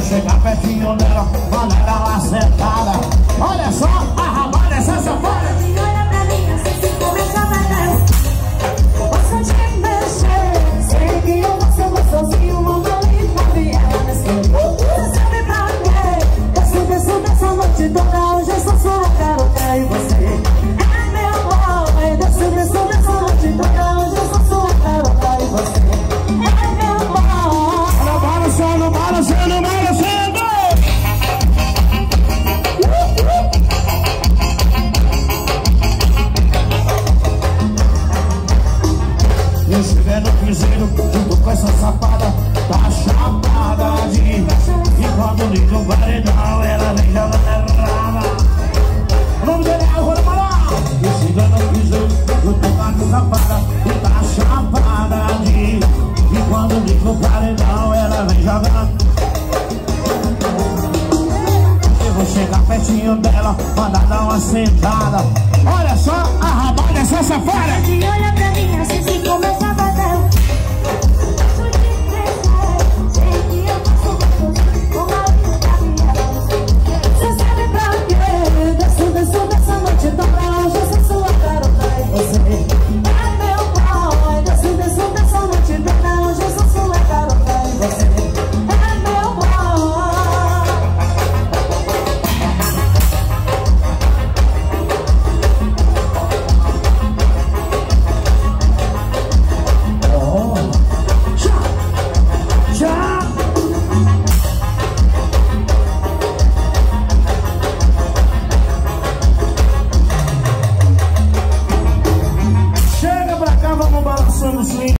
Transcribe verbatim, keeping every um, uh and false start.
chegar pertinho dela, manda dar uma sentada. Olha só, a rabada essa safada. Olha pra mim, assim se começa a bater. Posso te mexer, sei que eu gosto, mas sozinho não vou me ela nesse mundo. Você sabe pra quê? Eu sou desse dessa noite toda, hoje eu sou sua garota e você é meu amor. Desse desse dessa noite toda, hoje eu sou sua garota e você é meu amor. Olha, balançando, balançando, balançando. Eu estiver no piseiro, junto com essa safada, tá chapada de rir. E quando liga o paredão, ela vem jogando raba. O nome dele é Álvaro Malá. Eu estiver no piseiro, junto com essa safada, tá chapada de rir. E quando liga o paredão, ela vem jogando. Eu vou chegar pertinho dela, mandar dar uma sentada. Olha só a rabada dessa safada. Olha pra